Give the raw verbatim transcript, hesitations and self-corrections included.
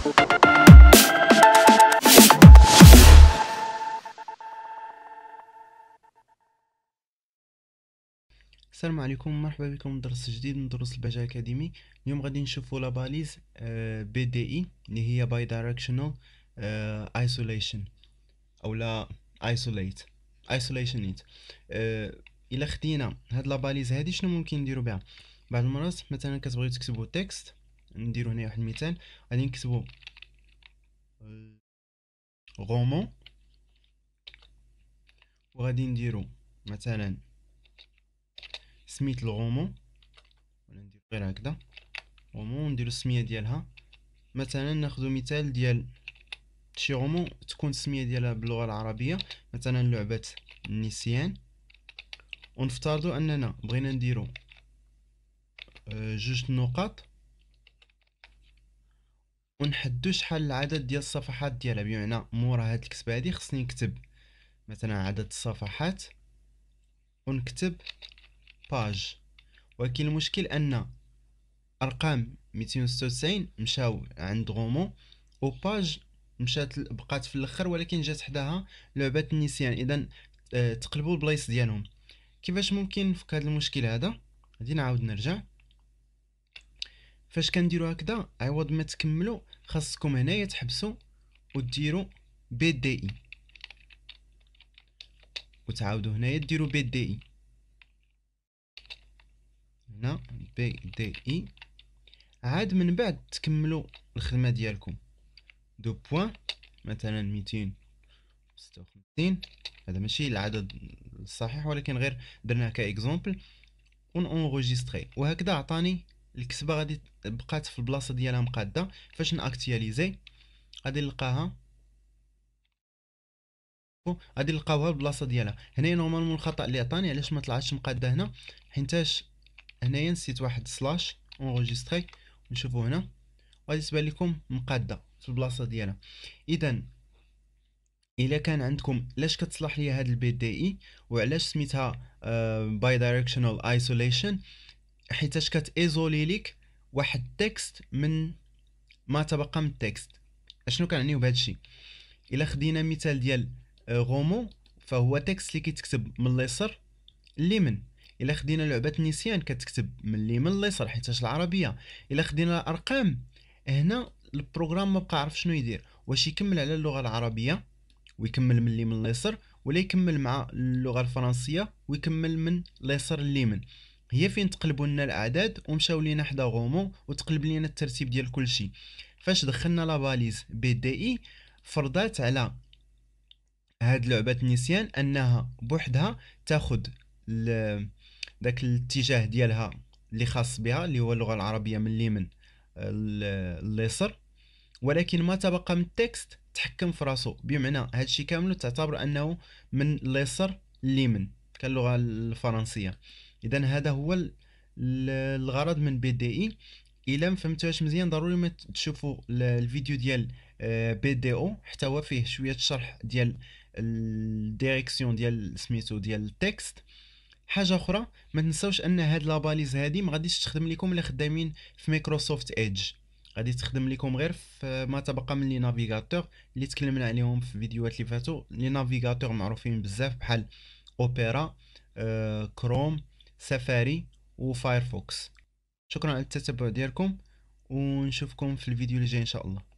السلام عليكم، مرحبا بكم درس جديد من دروس البهجة أكاديمي. اليوم غادي نشوفوا لا باليز بي دي اي اللي هي باي دايركشنال ايسوليشن او لا ايسوليت ايسوليشن. الا خدينا هاد لا باليز هادي شنو ممكن نديرو بها؟ بعض المرات مثلا كتبغيو تكتبوا تكست، نديرو هنا واحد المثال. غادي نكتبوا غومون وغادي نديرو مثلا سميت الغومون، ولا ندير غير هكذا غومون نديرو السميه ديالها. مثلا ناخذ مثال ديال شي غومون تكون السميه ديالها باللغه العربيه، مثلا لعبه النسيان، ونفترضوا اننا بغينا نديرو جوج نقاط ونحددو شحال العدد ديال الصفحات ديالها. بمعنى مورا هاد الكتابه هادي خصني نكتب مثلا عدد الصفحات ونكتب باج. ولكن المشكل ان ارقام مئتين وستة وتسعين مشاو عند غومون وباج مشات بقات في الاخر، ولكن جات حداها لعبه النسيان. اذا اه تقلبوا البلايص ديالهم. كيفاش ممكن نفك هذا المشكل هذا؟ غادي نعاود نرجع. فاش كنديروا هكذا عوض ما تكملوا خاصكم هنايا تحبسوا وديروا بي دي اي، وتعاودوا هنايا ديروا بي دي اي، هنا بي دي اي. عاد من بعد تكملوا الخدمه ديالكم. دو بوين مثلا مئتين وستة وخمسين، هذا ماشي العدد الصحيح ولكن غير درناه كاكزومبل، ون اونغيستري. وهكذا عطاني الكتبه غادي بقات في البلاصه ديالها مقاده. فاش ناكتياليزي غادي نلقاها غادي نلقاوها بالبلاصه ديالها. هنايا نورمالمون الخطا اللي عطاني علاش ما طلعتش مقاده هنا، حيتاش هنايا نسيت واحد سلاش اونغيستري. نشوفوا هنا غادي تبان لكم مقاده في البلاصه ديالها. اذا الا كان عندكم لاش كتصلح ليا هاد البي دي اي وعلاش سميتها باي دايركشنال ايسوليشن، حيتاش كتايزولي ليك واحد التكست من ما تبقى من التكست. اشنو كنعنيو بهذا الشيء؟ الا خدينا مثال ديال غومون فهو تكست اللي كيتكتب من اليسار لليمين. الا خدينا لعبه النسيان كتكتب من اليمين لليسار حيتاش العربيه. الا خدينا الارقام هنا البروغرام ما بقى عارف شنو يدير، واش يكمل على اللغه العربيه ويكمل من اليمين لليسار، ولا يكمل مع اللغه الفرنسيه ويكمل من اليسار لليمين. هي فين تقلبوا لنا الاعداد ومشاو لينا حدا غومون وتقلب لينا الترتيب ديال كل شيء. فاش دخلنا لا باليز بي دي اي فرضات على هاد لعبه النسيان انها بوحدها تاخذ داك الاتجاه ديالها اللي خاص بها اللي هو اللغه العربيه من اليمين لليسار، ولكن ما تبقى من التكست تحكم في راسو. بمعنى هادشي كامل تعتبر انه من اليسار لليمين كاللغه الفرنسيه. اذا هذا هو الغرض من بي دي اي. الا ما فهمتوهاش مزيان ضروري ما تشوفوا الفيديو ديال بي دي او، حتى هو فيه شويه شرح ديال الديريكسيون ديال سميتو ديال التكست. حاجه اخرى ما تنساوش ان هاد لاباليز هادي ما غاديش تخدم لكم الا خدامين في مايكروسوفت ايدج، غادي تخدم لكم غير في ما تبقى من لي نافيغاتور اللي تكلمنا عليهم في فيديوهات اللي فاتوا. لي نافيغاتور معروفين بزاف بحال اوبيرا، آه، كروم، سفاري وفايرفوكس. شكرا على التتبع ديالكم ونشوفكم في الفيديو اللي جاي ان شاء الله.